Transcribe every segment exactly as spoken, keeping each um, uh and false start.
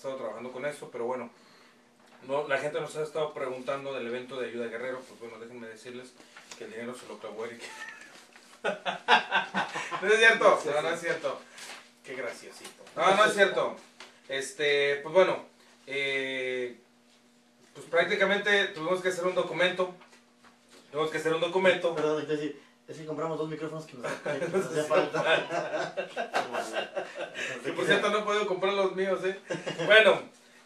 estado trabajando con eso, pero bueno, no, la gente nos ha estado preguntando del evento de Ayuda Guerrero, pues bueno, déjenme decirles que el dinero se lo clavó Eric. No es cierto, no, no es cierto. Qué graciosito. No, no es cierto. Este, pues bueno, eh, pues prácticamente tuvimos que hacer un documento. Tuvimos que hacer un documento. Perdón, es decir, es que compramos dos micrófonos que nos, que nos hacía falta. Que por cierto no puedo comprar los míos, ¿eh? Bueno,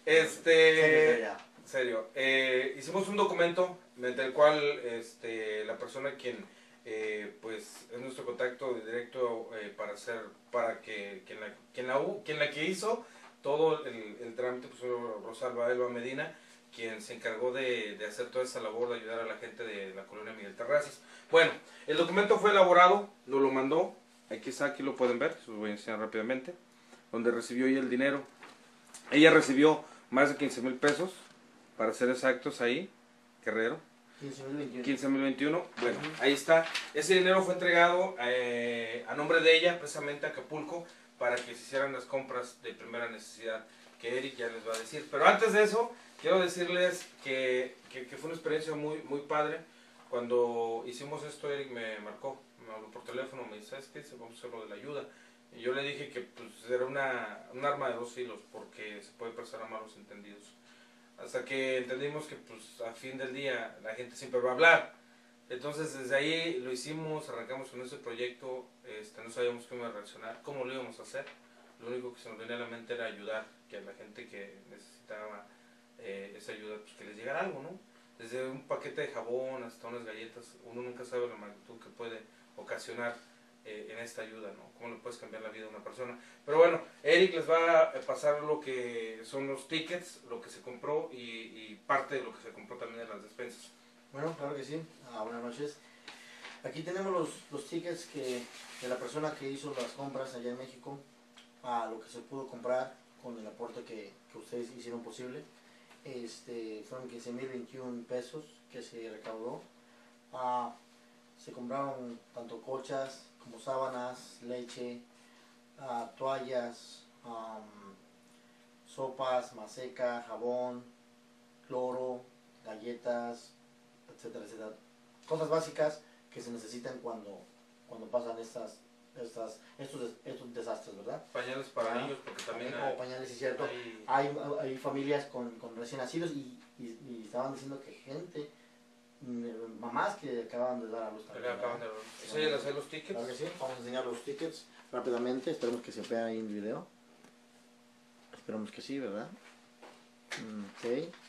este... Ya. En serio, eh, hicimos un documento mediante el cual este, la persona quien eh, pues es nuestro contacto directo eh, para hacer, para que quien la, quien la, quien la que hizo todo el, el trámite, pues Rosalba Elba Medina, quien se encargó de, de hacer toda esa labor de ayudar a la gente de la colonia Miguel Terrazas. Bueno, el documento fue elaborado, nos lo mandó, aquí está, aquí lo pueden ver, se lo voy a enseñar rápidamente, donde recibió ella el dinero. Ella recibió más de quince mil pesos, para ser exactos ahí, Guerrero. quince mil veintiuno. Bueno, ahí está. Ese dinero fue entregado eh, a nombre de ella, precisamente a Acapulco, para que se hicieran las compras de primera necesidad, que Eric ya les va a decir. Pero antes de eso, quiero decirles que, que, que fue una experiencia muy, muy padre. Cuando hicimos esto, Eric me marcó, me habló por teléfono, me dice, ¿sabes qué? Vamos a hacer lo de la ayuda. Y yo le dije que pues, era una, un arma de dos filos, porque se puede prestar a malos entendidos. Hasta que entendimos que pues a fin del día la gente siempre va a hablar. Entonces desde ahí lo hicimos, arrancamos con ese proyecto, este, no sabíamos cómo iba a reaccionar, cómo lo íbamos a hacer. Lo único que se nos venía a la mente era ayudar, que a la gente que necesitaba eh, esa ayuda, pues que les llegara algo, ¿no? Desde un paquete de jabón hasta unas galletas, uno nunca sabe la magnitud que puede ocasionar eh, en esta ayuda, ¿no? Cómo le puedes cambiar la vida a una persona. Pero bueno, Eric les va a pasar lo que son los tickets, lo que se compró y, y parte de lo que se compró también de las despensas. Bueno, claro que sí. Ah, buenas noches. Aquí tenemos los, los tickets que, de la persona que hizo las compras allá en México, a lo que se pudo comprar con el aporte que, que ustedes hicieron posible. Este, fueron quince mil veintiún pesos que se recaudó. Ah, se compraron tanto colchas como sábanas, leche, ah, toallas, um, sopas, maseca, jabón, cloro, galletas, etcétera, etcétera. Cosas básicas que se necesitan cuando, cuando pasan estas, estas, estos, estos desastres, ¿verdad? Pañales para Ah, niños, porque también hay, hay, o pañales, es cierto. hay, Hay, hay familias con, con recién nacidos y, y, y estaban diciendo que gente, mm, mamás que acaban de dar a luz que también, acaban de ¿verdad? ¿Enseñan a hacer los tickets? Claro que sí, vamos a enseñar los tickets rápidamente, esperemos que se vea ahí en el video. Esperamos que sí, ¿verdad? Ok.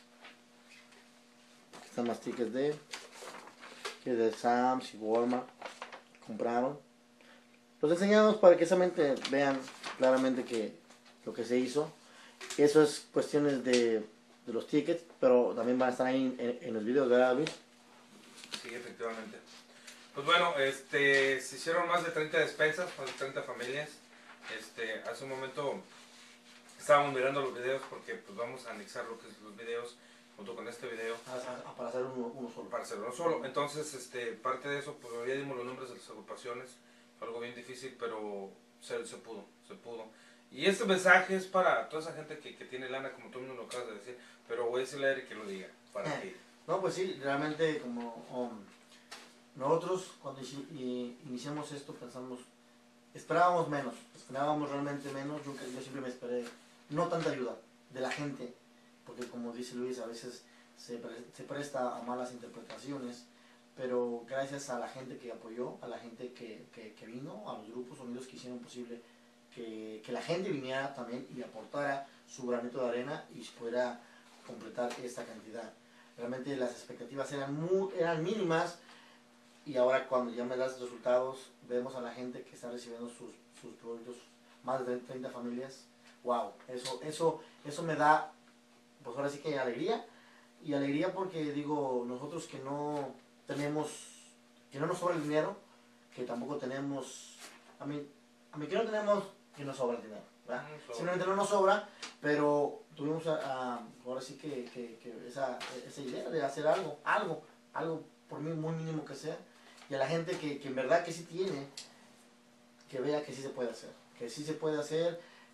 Aquí están más tickets de que de Sam's y Walmart compraron. Los enseñamos para que solamente vean claramente que lo que se hizo. Eso es cuestiones de, de los tickets, pero también van a estar ahí en, en los videos, ¿verdad, Luis? Sí, efectivamente. Pues bueno, este, se hicieron más de treinta despensas, más de treinta familias. Este, hace un momento estábamos mirando los videos porque pues vamos a anexar lo que es los videos junto con este video. Ah, para hacer uno, uno solo. Para hacer uno solo. Entonces, este, parte de eso, pues ya dimos los nombres de las agrupaciones. Fue algo bien difícil, pero se, se pudo, se pudo. Y este mensaje es para toda esa gente que, que tiene lana, como tú mismo lo acabas de decir, pero voy a decirle a Eric que lo diga, para que... No, pues sí, realmente como um, nosotros cuando iniciamos esto pensamos, esperábamos menos, esperábamos realmente menos, yo, yo siempre me esperé, no tanta ayuda de la gente, porque como dice Luis, a veces se, pre, se presta a malas interpretaciones, pero gracias a la gente que apoyó, a la gente que, que, que vino, a los grupos unidos que hicieron posible que, que la gente viniera también y aportara su granito de arena y pudiera completar esta cantidad. Realmente las expectativas eran, muy, eran mínimas y ahora cuando ya me das resultados, vemos a la gente que está recibiendo sus, sus productos, más de treinta familias. Wow, eso, eso, eso me da, pues ahora sí que alegría, y alegría porque digo, nosotros que no tenemos, que no nos sobra el dinero, que tampoco tenemos, a mí, a mí que no tenemos, que nos sobra el dinero, ¿verdad? No sobra. Simplemente no nos sobra, pero tuvimos a, a, ahora sí que, que, que esa, esa idea de hacer algo, algo, algo por mí muy mínimo que sea, y a la gente que, que en verdad que sí tiene, que vea que sí se puede hacer, que sí se puede hacer,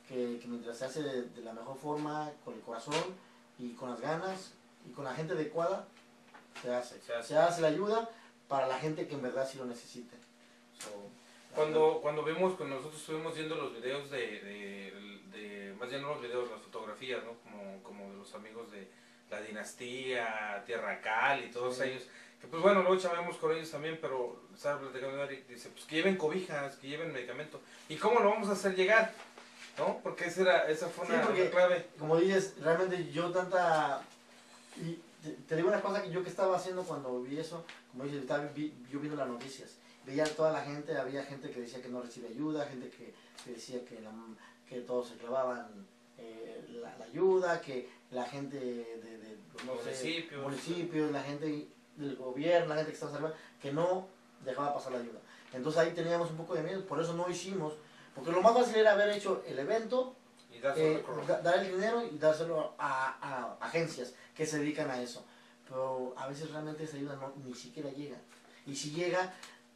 que, que mientras se hace de, de la mejor forma, con el corazón y con las ganas y con la gente adecuada, se hace. Se hace, se hace la ayuda para la gente que en verdad sí lo necesite. So, cuando, cuando vemos, cuando nosotros estuvimos viendo los videos de, de, de, más bien no los videos, las fotografías, ¿no? Como, como de los amigos de la dinastía, Tierra Cal y todos sí. ellos, que pues bueno, luego chavamos con ellos también, pero estaba platicando Eric, dice, pues que lleven cobijas, que lleven medicamento. ¿Y cómo lo vamos a hacer llegar? ¿No? Porque esa, era, esa fue una, sí, porque, una clave. Como dices, realmente yo tanta... Y te, te digo una cosa que yo que estaba haciendo cuando vi eso, como dices, estaba vi, yo viendo las noticias, veía a toda la gente, había gente que decía que no recibe ayuda, gente que, que decía que, la, que todos se clavaban eh, la, la ayuda, que la gente de, de, de no municipios, sé, municipios, la gente del gobierno, la gente que estaba arriba, que no dejaba pasar la ayuda. Entonces ahí teníamos un poco de miedo, por eso no hicimos, porque lo más fácil era haber hecho el evento, y eh, da, dar el dinero y dárselo a, a, a agencias que se dedican a eso. Pero a veces realmente esa ayuda no, ni siquiera llega. Y si llega,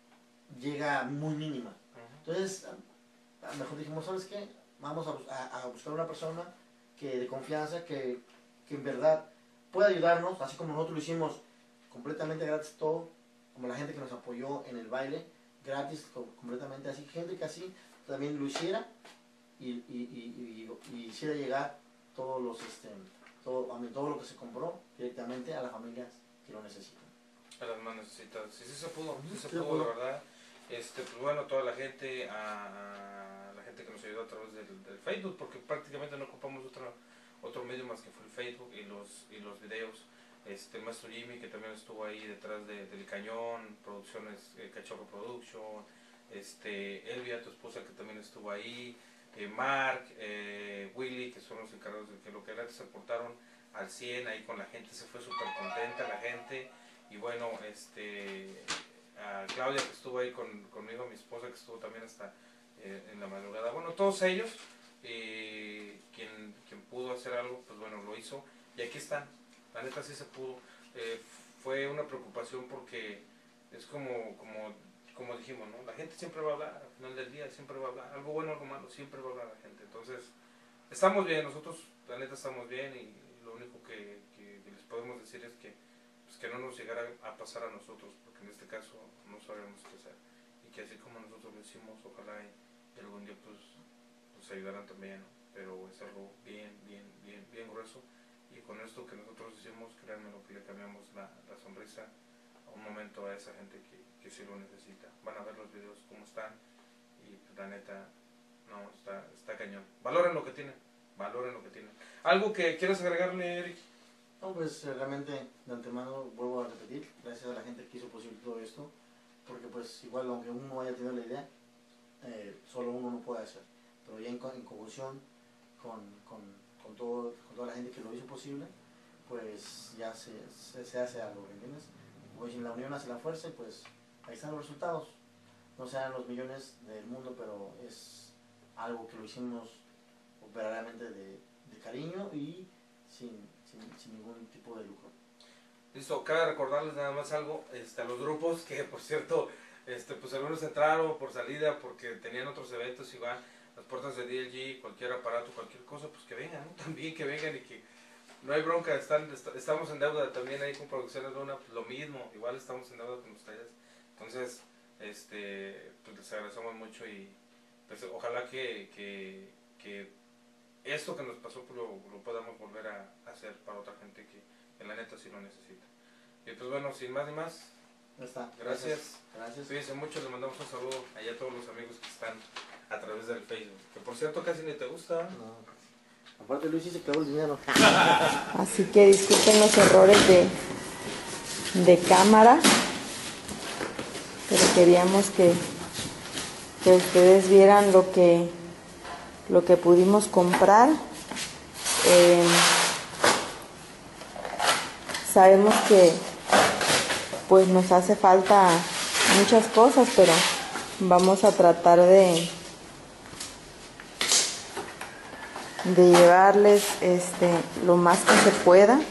llega muy mínima. Entonces, a lo mejor dijimos, ¿sabes qué? Vamos a, a, a buscar una persona que de confianza, que, que en verdad pueda ayudarnos, así como nosotros lo hicimos completamente gratis todo, como la gente que nos apoyó en el baile, gratis, completamente así, gente que así también lo hiciera y, y, y, y, y hiciera llegar todos los, este, todo, a mí, todo lo que se compró directamente a las familias que lo necesitan. A las más necesitadas. Sí, sí se pudo, sí se pudo, la verdad. Este, pues bueno, toda la gente, a, a la gente que nos ayudó a través del, del Facebook, porque prácticamente no ocupamos otro, otro medio más que fue el Facebook y los, y los videos. Este, el maestro Jimmy, que también estuvo ahí detrás de, del cañón, producciones, eh, Cachorro Production, este, Elvia, tu esposa, que también estuvo ahí, eh, Mark, eh, Willy, que son los encargados de que lo que era, se portaron al cien ahí con la gente, se fue súper contenta la gente. Y bueno, este, a Claudia, que estuvo ahí con, conmigo, mi esposa, que estuvo también hasta eh, en la madrugada. Bueno, todos ellos, eh, quien, quien pudo hacer algo, pues bueno, lo hizo. Y aquí están, la neta sí se pudo. Eh, fue una preocupación porque es como, como, como dijimos, ¿no? La gente siempre va a hablar, al final del día siempre va a hablar. Algo bueno, algo malo, siempre va a hablar la gente. Entonces, estamos bien, nosotros, la neta, estamos bien y lo único que, que, que les podemos decir es que que no nos llegara a pasar a nosotros, porque en este caso no sabemos qué hacer, y que así como nosotros lo hicimos, ojalá y, y algún día pues nos ayudaran también, ¿no? Pero es algo bien, bien, bien, bien grueso, y con esto que nosotros hicimos, créanme lo que le cambiamos la, la sonrisa a un momento a esa gente que, que sí lo necesita. Van a ver los videos cómo están, y pues, la neta, no, está, está cañón. Valoren lo que tienen, valoren lo que tienen. ¿Algo que quieras agregarle, Eric? No, pues realmente de antemano vuelvo a repetir, gracias a la gente que hizo posible todo esto, porque pues igual aunque uno no haya tenido la idea, eh, solo uno no puede hacer, pero ya en, en conjunción con, con, con, todo, con toda la gente que lo hizo posible, pues ya se, se, se hace algo, ¿entiendes? Pues en la unión hace la fuerza y pues ahí están los resultados, no sean los millones del mundo, pero es algo que lo hicimos verdaderamente de, de cariño y sin... Sin, sin ningún tipo de lucro. Listo, cabe recordarles nada más algo, este, a los grupos que por cierto, este, pues algunos entraron por salida porque tenían otros eventos, igual las puertas de D L G, cualquier aparato, cualquier cosa, pues que vengan, ¿no? También que vengan y que no hay bronca, están, est estamos en deuda también ahí con Producciones Luna, pues lo mismo, igual estamos en deuda con ustedes, entonces, este, pues les agradecemos mucho y pues ojalá que, que, que esto que nos pasó pues, lo, lo podamos volver a hacer para otra gente que en la neta sí lo necesita. Y pues bueno, sin más ni más, ya está. Gracias. Gracias. Cuídense mucho, les mandamos un saludo allá a todos los amigos que están a través del Facebook. Que por cierto casi ni te gusta. No. Aparte Luis sí se clavó el dinero. Así que disculpen los errores de, de cámara, pero queríamos que, que ustedes vieran lo que lo que pudimos comprar. Eh, sabemos que pues nos hace falta muchas cosas, pero vamos a tratar de de llevarles este lo más que se pueda.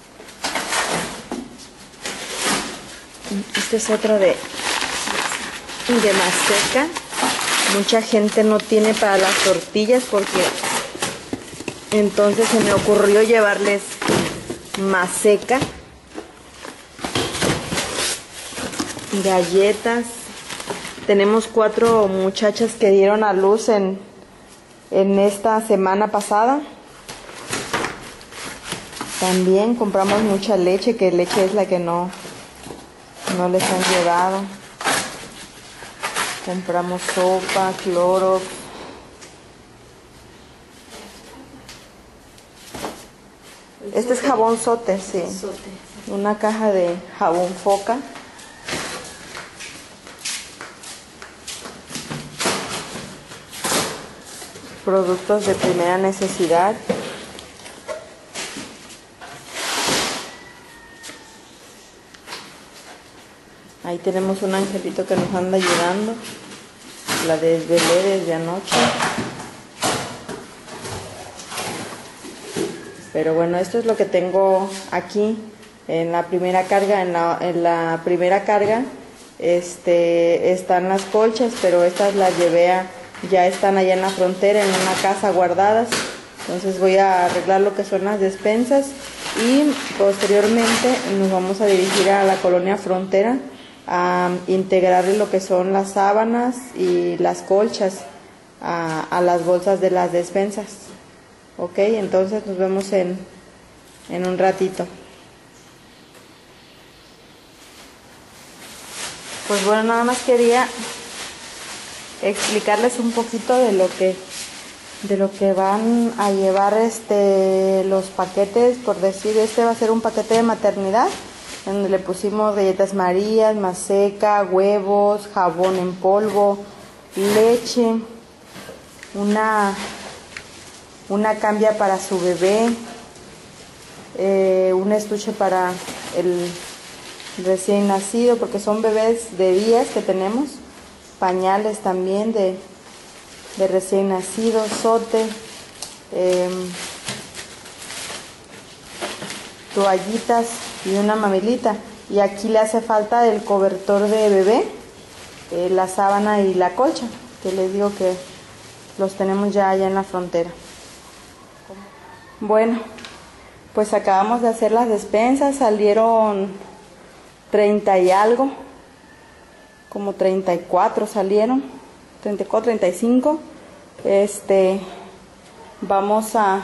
Este es otro de de maseca. Mucha gente no tiene para las tortillas porque Entonces se me ocurrió llevarles maseca, galletas. Tenemos cuatro muchachas que dieron a luz en, en esta semana pasada. También compramos mucha leche, que leche es la que no, no les han llevado. Compramos sopa, Clorox. Este es jabón Sote, sí. Una caja de jabón Foca. Productos de primera necesidad. Ahí tenemos un angelito que nos anda ayudando. La desvelé desde anoche. Pero bueno, esto es lo que tengo aquí en la primera carga. En la, en la primera carga este, están las colchas, pero estas las llevé a, ya están allá en la frontera, en una casa guardadas. Entonces voy a arreglar lo que son las despensas y posteriormente nos vamos a dirigir a la colonia Frontera a integrarle lo que son las sábanas y las colchas a, a las bolsas de las despensas. Ok, entonces nos vemos en, en un ratito. Pues bueno, nada más quería explicarles un poquito de lo que de lo que van a llevar este los paquetes. Por decir, este va a ser un paquete de maternidad donde le pusimos galletas Marías, maseca, huevos, jabón en polvo, leche, una una cambia para su bebé, eh, un estuche para el recién nacido, porque son bebés de días que tenemos, pañales también de, de recién nacido, Sote, eh, toallitas y una mamilita. Y aquí le hace falta el cobertor de bebé, eh, la sábana y la colcha, que les digo que los tenemos ya allá en la frontera. Bueno, pues acabamos de hacer las despensas, salieron treinta y algo, como treinta y cuatro salieron, treinta y cuatro, treinta y cinco. Este, vamos a,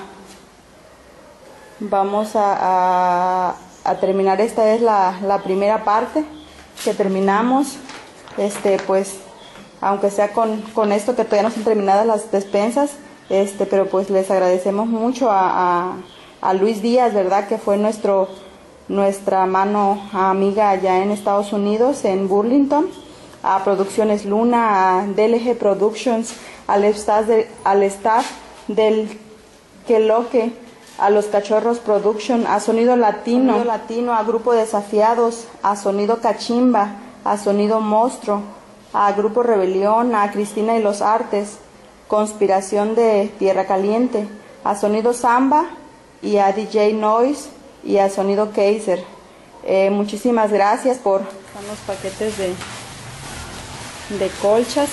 vamos a, a, a terminar, esta es la, la primera parte que terminamos, este, pues, aunque sea con, con esto que todavía no están terminadas las despensas. Este, pero pues les agradecemos mucho a, a, a Luis Díaz, ¿verdad? Que fue nuestro, nuestra mano amiga allá en Estados Unidos, en Burlington, a Producciones Luna, a D L G Productions, al staff, de, al staff del Queloque, a Los Cachorros Production, a Sonido Latino, Sonido Latino, a Grupo Desafiados, a Sonido Cachimba, a Sonido Monstruo, a Grupo Rebelión, a Cristina y los Artes, Conspiración de Tierra Caliente, a Sonido Samba y a D J Noise y a Sonido Kaiser. Eh, muchísimas gracias por Están los paquetes de, de colchas.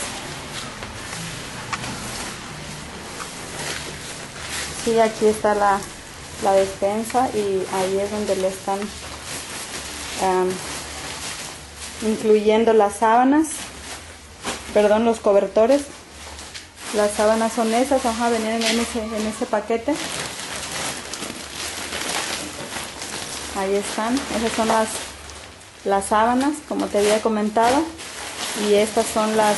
Sí, aquí está la, la despensa y ahí es donde le están um, incluyendo las sábanas, perdón, los cobertores. Las sábanas son esas, ajá, venían en ese, en ese paquete. Ahí están, esas son las, las sábanas, como te había comentado. Y estas son las,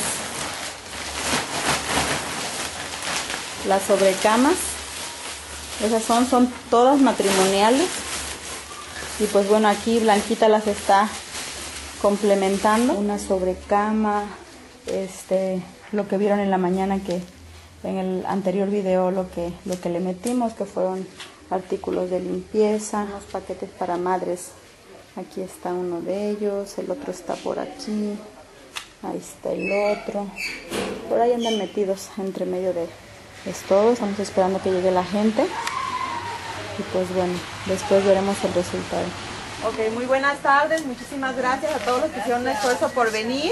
las sobrecamas. Esas son, son todas matrimoniales. Y pues bueno, aquí Blanquita las está complementando. Una sobrecama, este... lo que vieron en la mañana, que en el anterior video lo que lo que le metimos, que fueron artículos de limpieza, unos paquetes para madres. Aquí está uno de ellos, el otro está por aquí, ahí está el otro, por ahí andan metidos entre medio de esto. Estamos esperando que llegue la gente y pues bueno, después veremos el resultado. Ok, muy buenas tardes, muchísimas gracias a todos los que hicieron un esfuerzo por venir.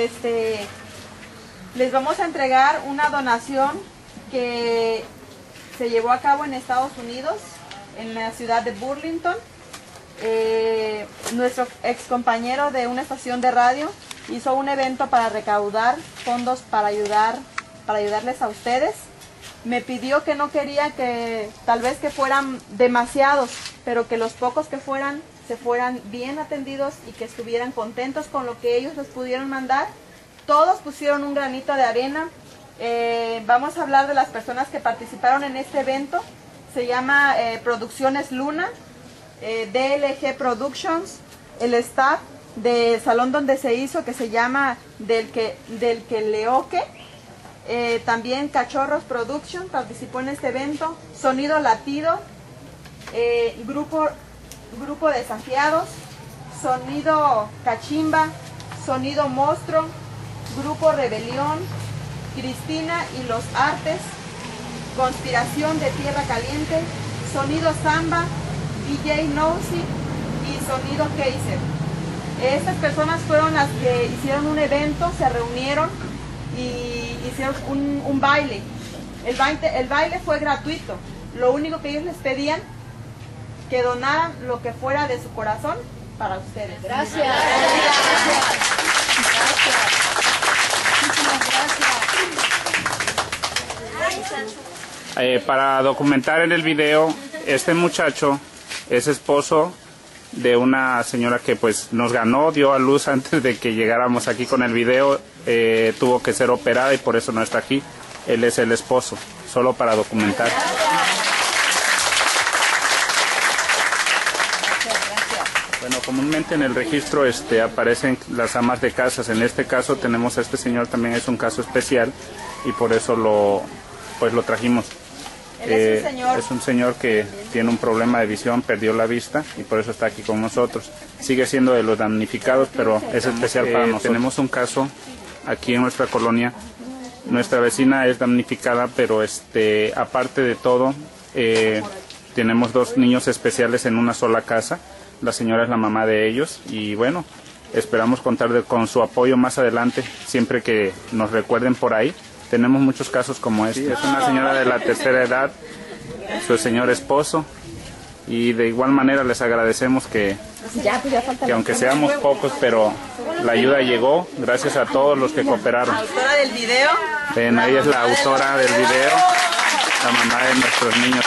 Este, les vamos a entregar una donación que se llevó a cabo en Estados Unidos, en la ciudad de Burlington. Eh, nuestro ex compañero de una estación de radio hizo un evento para recaudar fondos para ayudar, para ayudarles a ustedes. Me pidió que no quería que tal vez que fueran demasiados, pero que los pocos que fueran se fueran bien atendidos y que estuvieran contentos con lo que ellos les pudieron mandar. Todos pusieron un granito de arena. Eh, vamos a hablar de las personas que participaron en este evento. Se llama eh, Producciones Luna, eh, D L G Productions, el staff del salón donde se hizo, que se llama Del que, del que Leoque. Eh, también Cachorros Production participó en este evento. Sonido Latido, eh, grupo, grupo Desafiados, Sonido Cachimba, Sonido Monstruo, Grupo Rebelión, Cristina y los Artes, Conspiración de Tierra Caliente, Sonido Samba, D J Nosy y Sonido Kaiser. Estas personas fueron las que hicieron un evento, se reunieron y hicieron un, un baile. El baile. El baile fue gratuito. Lo único que ellos les pedían, que donaran lo que fuera de su corazón para ustedes. Gracias. Gracias. Gracias. Eh, para documentar en el video, este muchacho es esposo de una señora que pues nos ganó, dio a luz antes de que llegáramos aquí con el video, eh, tuvo que ser operada y por eso no está aquí. Él es el esposo, solo para documentar. Bueno, comúnmente en el registro este, aparecen las amas de casas. En este caso tenemos a este señor, también es un caso especial y por eso lo, pues, lo trajimos. Él es, eh, un señor. es un señor que tiene un problema de visión, perdió la vista y por eso está aquí con nosotros. Sigue siendo de los damnificados, pero es especial para nosotros. Tenemos un caso aquí en nuestra colonia. Nuestra vecina es damnificada, pero este, aparte de todo, eh, tenemos dos niños especiales en una sola casa. La señora es la mamá de ellos y bueno, esperamos contar de, con su apoyo más adelante, siempre que nos recuerden por ahí. Tenemos muchos casos como este. Sí, es una señora de la tercera edad, su señor esposo, y de igual manera les agradecemos que, que aunque seamos pocos, pero la ayuda llegó gracias a todos los que cooperaron. La autora del video. Ven, ahí es la autora del video, la mamá de nuestros niños.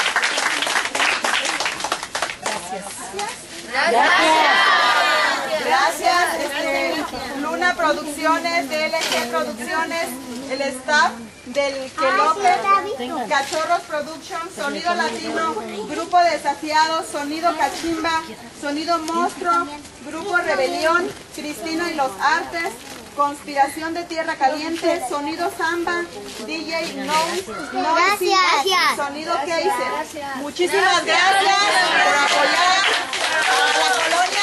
Gracias. Gracias. Este, Luna Producciones, D L G Producciones, el staff del Queloque, Cachorros Productions, Sonido Latino, Grupo Desafiados, Sonido Cachimba, Sonido Monstruo, Grupo Rebelión, Cristina y los Artes, Conspiración de Tierra Caliente, Sonido Samba, D J Nosy, Sonido Kaiser. Muchísimas gracias por apoyar a la colonia.